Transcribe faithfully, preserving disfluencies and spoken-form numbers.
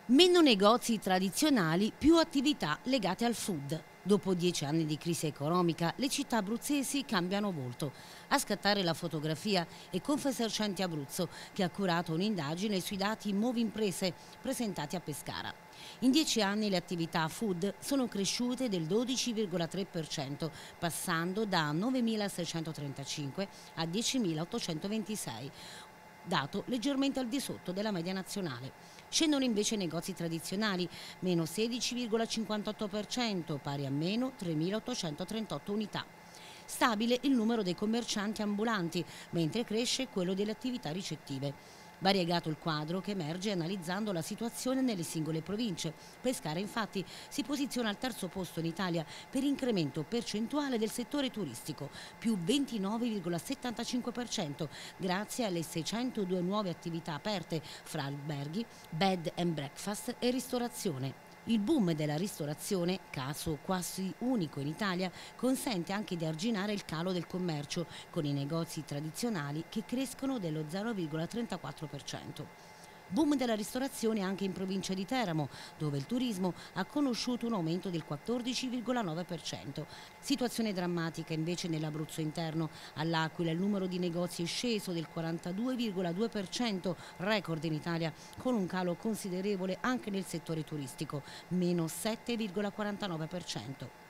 Meno negozi tradizionali, più attività legate al food. Dopo dieci anni di crisi economica, le città abruzzesi cambiano volto. A scattare la fotografia è Confesercenti Abruzzo, che ha curato un'indagine sui dati Movi Imprese presentati a Pescara. In dieci anni le attività food sono cresciute del dodici virgola tre per cento, passando da novemilaseicentotrentacinque a diecimilaottocentoventisei, dato leggermente al di sotto della media nazionale. Scendono invece i negozi tradizionali, meno sedici virgola cinquantotto per cento, pari a meno tremilaottocentotrentotto unità. Stabile il numero dei commercianti ambulanti, mentre cresce quello delle attività ricettive. Variegato il quadro che emerge analizzando la situazione nelle singole province. Pescara infatti si posiziona al terzo posto in Italia per incremento percentuale del settore turistico, più ventinove virgola settantacinque per cento, grazie alle seicentodue nuove attività aperte fra alberghi, bed and breakfast e ristorazione. Il boom della ristorazione, caso quasi unico in Italia, consente anche di arginare il calo del commercio, con i negozi tradizionali che crescono dello zero virgola trentaquattro per cento. Boom della ristorazione anche in provincia di Teramo, dove il turismo ha conosciuto un aumento del quattordici virgola nove per cento. Situazione drammatica invece nell'Abruzzo interno. All'Aquila il numero di negozi è sceso del quarantadue virgola due per cento, record in Italia, con un calo considerevole anche nel settore turistico, meno sette virgola quarantanove per cento.